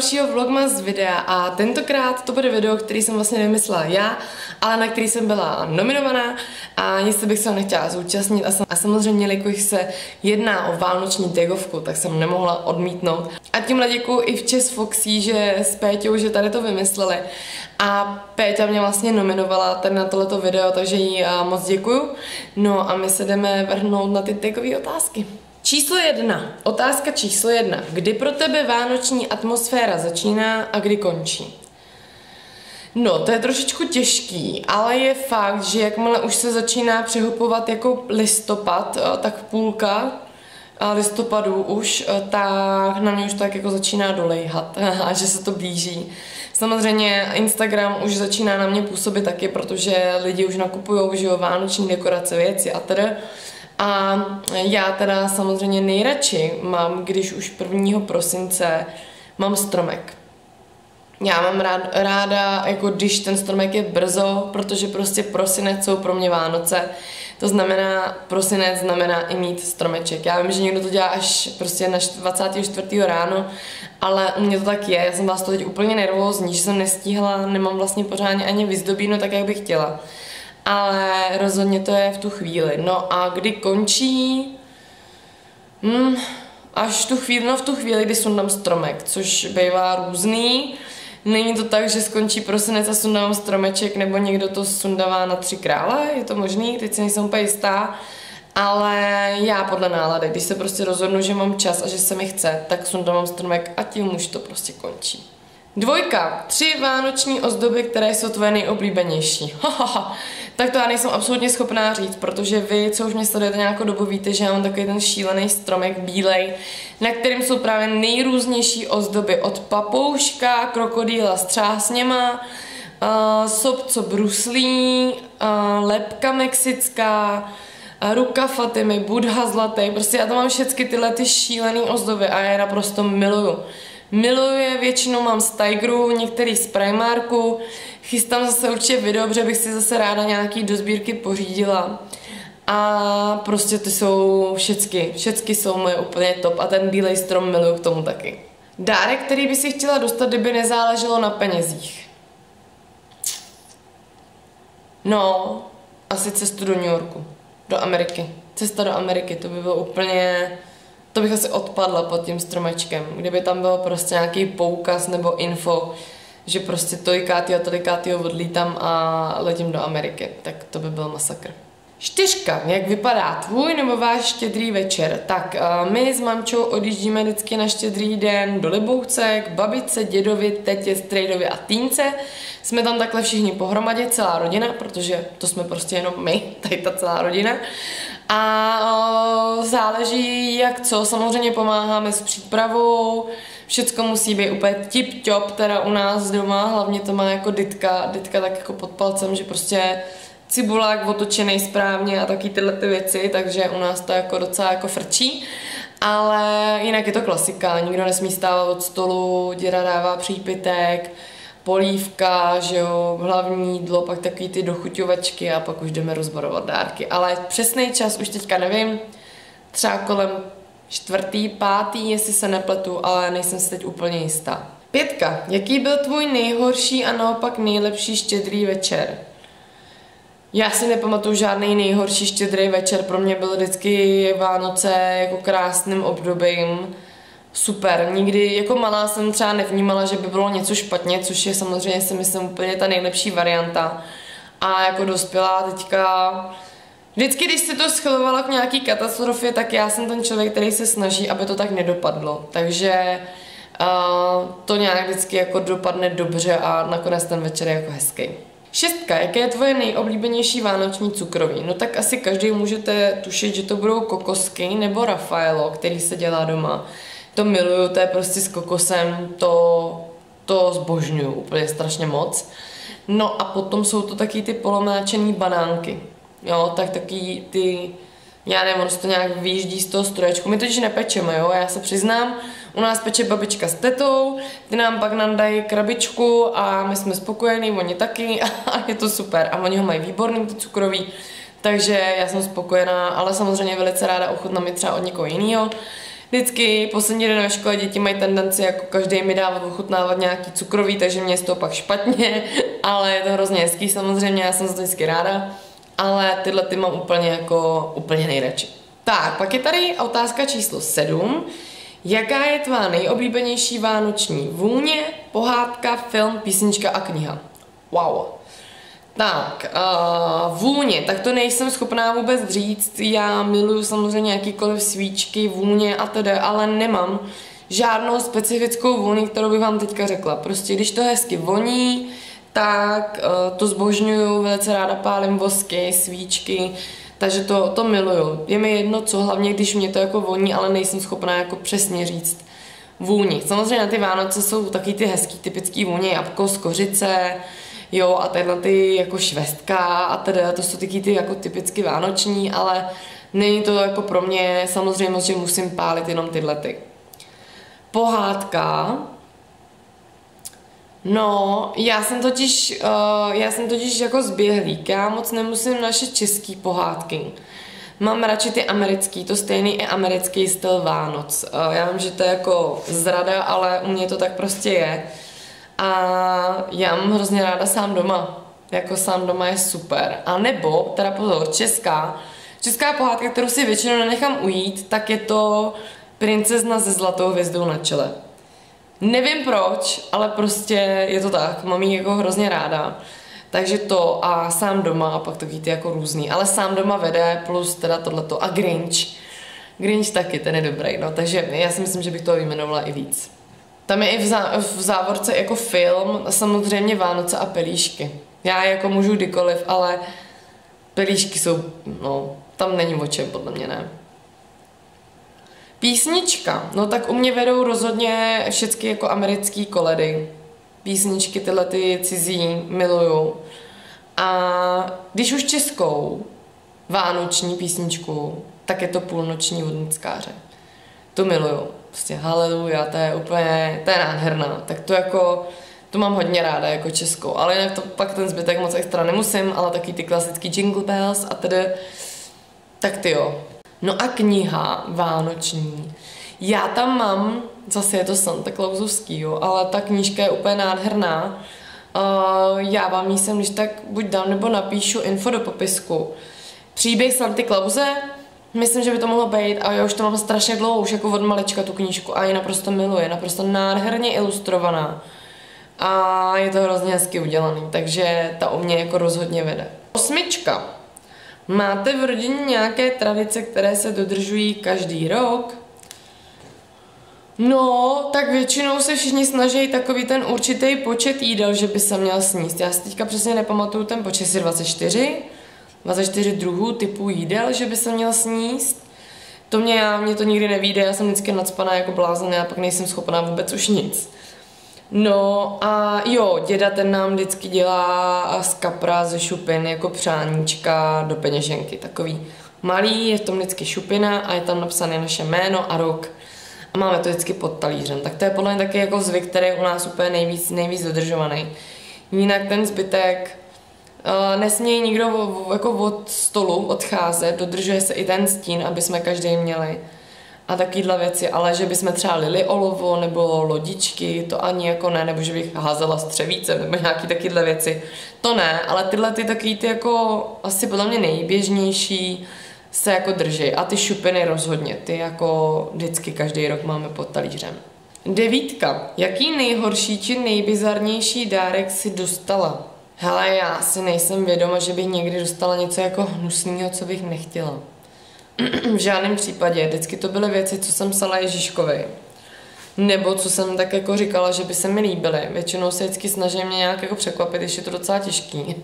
dalšího vlogmas videa a tentokrát to bude video, který jsem vlastně nevymyslela já, ale na který jsem byla nominovaná a jestli bych se ho nechtěla zúčastnit a samozřejmě, jelikož se jedná o vánoční tagovku, tak jsem nemohla odmítnout. A tímhle děkuju i včas Foxy, že s Péťou, že tady to vymysleli a Péťa mě vlastně nominovala tady na tohleto video, takže jí moc děkuju. No a my se jdeme vrhnout na ty tagové otázky. Číslo 1. Otázka číslo 1. Kdy pro tebe vánoční atmosféra začíná a kdy končí? No, to je trošičku těžký, ale je fakt, že jakmile už se začíná přehupovat jako listopad, tak půlka listopadu už, tak na mě už tak jako začíná dolejhat a že se to blíží. Samozřejmě Instagram už začíná na mě působit taky, protože lidi už nakupujou, že jo, vánoční dekorace, věci a teda. A já teda samozřejmě nejradši mám, když už 1. prosince mám stromek. Já mám ráda, jako když ten stromek je brzo, protože prostě prosinec jsou pro mě Vánoce. To znamená, prosinec znamená i mít stromeček. Já vím, že někdo to dělá až prostě na 24. ráno, ale u mě to tak je. Já jsem byla z toho teď úplně nervózní, že jsem nestíhla, nemám vlastně pořádně ani vyzdobíno tak, jak bych chtěla. Ale rozhodně to je v tu chvíli. No a kdy končí? Až v tu chvíli, kdy sundám stromek, což bývá různý. Není to tak, že skončí prosinec a sundávám stromeček, nebo někdo to sundává na 3 krále, je to možný, teď si nejsem úplně jistá. Ale já podle nálady, když se prostě rozhodnu, že mám čas a že se mi chce, tak sundávám stromek a tím už to prostě končí. 2. 3 vánoční ozdoby, které jsou tvoje nejoblíbenější. Tak to já nejsem absolutně schopná říct, protože vy, co už mě sledujete nějakou dobu, víte, že já mám takový ten šílený stromek bílej, na kterým jsou právě nejrůznější ozdoby. Od papouška, krokodýla s třásněma, sob, co bruslí, lebka mexická, ruka Fatimy, Buddha zlatý. Prostě já tam mám všechny tyhle ty šílený ozdoby a já je naprosto miluju. Miluju je, většinou mám z Tigeru, některý z Primarku. Chystám zase určitě video, protože bych si zase ráda nějaký do sbírky pořídila. A prostě ty jsou všecky jsou moje úplně top a ten bílej strom miluju k tomu taky. Dárek, který by si chtěla dostat, kdyby nezáleželo na penězích. No, asi cestu do New Yorku, do Ameriky. Cesta do Ameriky, to by bylo úplně... To bych asi odpadla pod tím stromečkem, kdyby tam bylo prostě nějaký poukaz nebo info, že prostě tolikátýho odlítám a letím do Ameriky, tak to by byl masakr. 4. Jak vypadá tvůj nebo váš štědrý večer? Tak my s mamčou odjíždíme vždycky na štědrý den do Libouce, k babičce, dědovi, tetě, strejdovi a týnce. Jsme tam takhle všichni pohromadě, celá rodina, protože to jsme prostě jenom my, tady ta celá rodina. A záleží jak co, samozřejmě pomáháme s přípravou, všecko musí být úplně tip-top, teda u nás doma, hlavně to má jako Ditka tak jako pod palcem, že prostě cibulák otočený správně a taky tyhle ty věci, takže u nás to jako docela jako frčí. Ale jinak je to klasika, nikdo nesmí stávat od stolu, děda dává přípitek, polívka, že jo, hlavní jídlo, pak takový ty dochuťovačky a pak už jdeme rozbarovat dárky. Ale přesný čas už teďka nevím, třeba kolem 4., 5., jestli se nepletu, ale nejsem si teď úplně jistá. 5. Jaký byl tvůj nejhorší a naopak nejlepší štědrý večer? Já si nepamatuju žádný nejhorší štědrý večer, pro mě byl vždycky Vánoce jako krásným obdobím. Super, nikdy jako malá jsem třeba nevnímala, že by bylo něco špatně, což je samozřejmě si myslím úplně ta nejlepší varianta. A jako dospělá teďka, vždycky když se to schylovalo k nějaký katastrofě, tak já jsem ten člověk, který se snaží, aby to tak nedopadlo. Takže to nějak vždycky jako dopadne dobře a nakonec ten večer je jako hezký. 6. Jaké je tvoje nejoblíbenější vánoční cukroví? No tak asi každý můžete tušit, že to budou kokosky nebo Raffaello, který se dělá doma. To miluju, to je prostě s kokosem, to zbožňuju úplně strašně moc. No a potom jsou to taky ty polomáčený banánky. Jo, tak taky ty, já nevím, ono se to nějak vyjíždí z toho stroječku. My totiž nepečeme, jo, já se přiznám, u nás peče babička s tetou, ty nám pak nandají krabičku a my jsme spokojení, oni taky a je to super. A oni ho mají výborný, to cukroví, takže já jsem spokojená, ale samozřejmě velice ráda ochutnám i třeba od někoho jiného. Vždycky poslední den ve škole děti mají tendenci jako každý mi dávat ochutnávat nějaký cukrový, takže mě je z toho pak špatně, ale je to hrozně hezký samozřejmě, já jsem za to vždycky ráda, ale tyhle ty mám úplně nejradši. Tak, pak je tady otázka číslo 7. Jaká je tvá nejoblíbenější vánoční vůně, pohádka, film, písnička a kniha? Wow. Tak, vůně, tak to nejsem schopná vůbec říct, já miluju samozřejmě jakýkoliv svíčky, vůně a tedy, ale nemám žádnou specifickou vůni, kterou bych vám teďka řekla. Prostě když to hezky voní, tak to zbožňuju, velice ráda pálím vosky, svíčky, takže to miluju. Je mi jedno co, hlavně když mě to jako voní, ale nejsem schopná jako přesně říct vůni. Samozřejmě na ty Vánoce jsou taky ty hezký typický vůně, jabko z kořice, jo, a tyhle ty jako švestka a teda, to jsou taky ty jako typicky vánoční, ale není to jako pro mě samozřejmě, že musím pálit jenom tyhle ty. Pohádka. No, já jsem totiž jako zběhlík, já moc nemusím naše český pohádky. Mám radši ty americký, to stejný i americký styl Vánoc. Já vím, že to je jako zrada, ale u mě to tak prostě je. A já mám hrozně ráda Sám doma. Jako Sám doma je super. A nebo, teda pozor, česká pohádka, kterou si většinou nenechám ujít, tak je to Princezna se zlatou hvězdou na čele. Nevím proč, ale prostě je to tak, mám ji jako hrozně ráda. Takže to a Sám doma a pak taky ty jako různý. Ale Sám doma vede plus teda tohleto a Grinch. Grinch taky, ten je dobrý, no, takže já si myslím, že bych toho vyjmenovala i víc. Tam je i v závorce jako film, samozřejmě Vánoce a pelíšky. Já jako můžu kdykoliv, ale pelíšky jsou, no, tam není o čem, podle mě ne. Písnička, no tak u mě vedou rozhodně všechny jako americký koledy. Písničky tyhle ty cizí miluju. A když už českou vánoční písničku, tak je to Půlnoční od Nickáře. To miluju. Prostě haleluja, to je nádherná. Tak to jako, to mám hodně ráda jako českou. Ale jinak to pak ten zbytek moc extra nemusím, ale taky ty klasický Jingle Bells a tedy, tak ty jo. No a kniha vánoční. Já tam mám, zase je to Santa Clausovský, jo, ale ta knížka je úplně nádherná. Já vám ji sem když tak buď dám, nebo napíšu info do popisku. Příběh Santy Klause, myslím, že by to mohlo být, a já už to mám strašně dlouho, už jako od malička tu knížku a ji naprosto miluji, je naprosto nádherně ilustrovaná. A je to hrozně hezky udělaný, takže ta u mě jako rozhodně vede. 8. Máte v rodině nějaké tradice, které se dodržují každý rok? No, tak většinou se všichni snaží takový ten určitý počet jídel, že by se měl sníst. Já si teďka přesně nepamatuju ten počet, si 24 druhů typů jídel, že by se měl sníst. Mně to nikdy nevyjde, já jsem vždycky nacpaná jako blázen, já pak nejsem schopná vůbec už nic. No a jo, děda ten nám vždycky dělá z kapra ze šupin jako přáníčka do peněženky, takový malý, je v tom vždycky šupina a je tam napsané naše jméno a rok. A máme to vždycky pod talířem, tak to je podle mě taky jako zvyk, který je u nás úplně nejvíc dodržovaný. Jinak ten zbytek nesmějí nikdo jako od stolu odcházet, dodržuje se i ten stín, aby jsme každý měli. A takovýhle věci, ale že bychom třeba lili olovo nebo lodičky, to ani jako ne, nebo že bych házela střevíce nebo nějaký takovýhle věci, to ne, ale tyhle ty takový ty jako asi podle mě nejběžnější se jako drží a ty šupiny rozhodně, ty jako vždycky každý rok máme pod talířem. 9. Jaký nejhorší či nejbizarnější dárek si dostala? Hele, já si nejsem vědoma, že bych někdy dostala něco jako hnusného, co bych nechtěla. V žádném případě, vždycky to byly věci, co jsem psala Ježíškovi. Nebo co jsem tak jako říkala, že by se mi líbily. Většinou se vždycky snažím mě nějak jako překvapit, když je to docela těžký.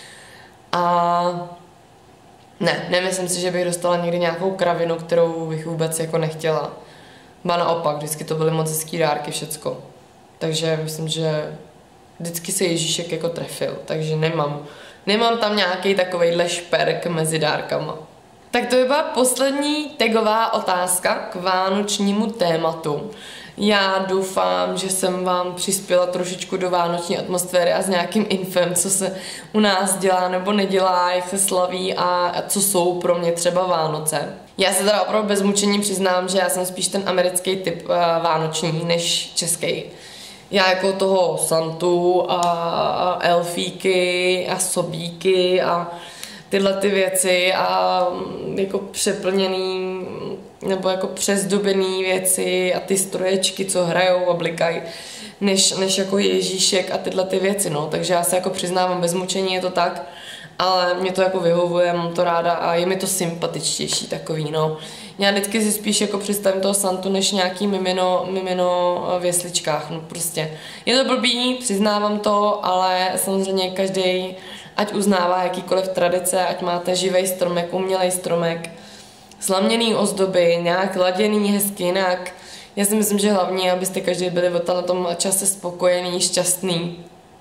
A ne, nemyslím si, že bych dostala někdy nějakou kravinu, kterou bych vůbec jako nechtěla. Ba naopak, vždycky to byly moc hezký dárky všecko. Takže myslím, že vždycky se Ježíšek jako trefil, takže nemám tam nějaký takovejhle šperk mezi dárkama. Tak to by byla poslední tagová otázka k vánočnímu tématu. Já doufám, že jsem vám přispěla trošičku do vánoční atmosféry a s nějakým infem, co se u nás dělá nebo nedělá, jak se slaví a co jsou pro mě třeba Vánoce. Já se teda opravdu bez mučení přiznám, že já jsem spíš ten americký typ vánoční než český. Já jako toho Santu a elfíky a sobíky a tyhle ty věci a jako přeplněný nebo jako přezdobený věci a ty stroječky, co hrajou a blikají, než jako Ježíšek a tyhle ty věci, no. Takže já se jako přiznávám, bez mučení je to tak, ale mě to jako vyhovuje, mám to ráda a je mi to sympatičtější takový, no. Já vždycky si spíš jako představím toho Santu, než nějaký mimino v jesličkách, no prostě. Je to blbý, přiznávám to, ale samozřejmě každý, ať uznává jakýkoliv tradice, ať máte živej stromek, umělej stromek, slaměný ozdoby, nějak laděný, hezky jinak. Já si myslím, že hlavně, abyste každý byli na tom čase spokojený, šťastný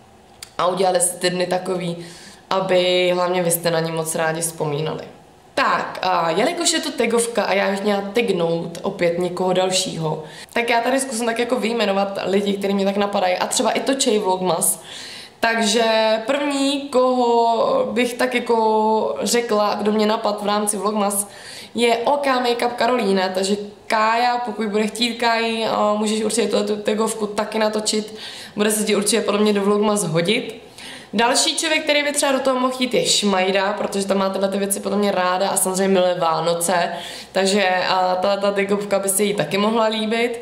a udělali si ty dny takový, aby hlavně vy jste na ně moc rádi vzpomínali. Tak, a jelikož je to tagovka a já bych měla tagnout opět někoho dalšího, tak já tady zkusím tak jako vyjmenovat lidi, kteří mě tak napadají a třeba i točej vlogmas. Takže první, koho bych tak jako řekla, kdo mě napadl v rámci vlogmas, je OK Makeup Karolína, takže Kája, pokud bude chtít Káji, můžeš určitě tu tagovku taky natočit, bude se ti určitě podle mě do vlogmas hodit. Další člověk, který by třeba do toho mohl jít, je Šmajda, protože tam má tyhle ty věci podle mě ráda a samozřejmě milé Vánoce, takže tato tagovka by se jí taky mohla líbit.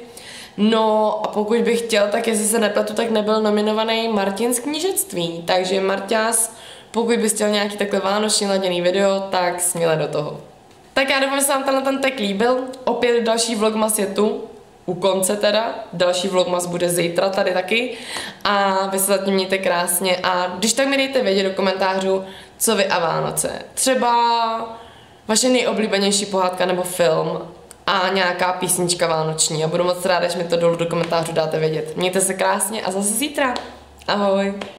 No a pokud bych chtěl, tak jestli se nepletu, tak nebyl nominovaný Martin z knížectví, takže Marťas, pokud bys chtěl nějaký takhle vánoční laděný video, tak směle do toho. Tak já doufám, že se vám ten tag líbil, opět další vlogmas je tu, u konce teda, další vlogmas bude zítra tady taky a vy se zatím mějte krásně a když tak mi dejte vědět do komentářů, co vy a Vánoce. Třeba vaše nejoblíbenější pohádka nebo film a nějaká písnička vánoční a budu moc ráda, když mi to dolů do komentářů dáte vědět. Mějte se krásně a zase zítra. Ahoj!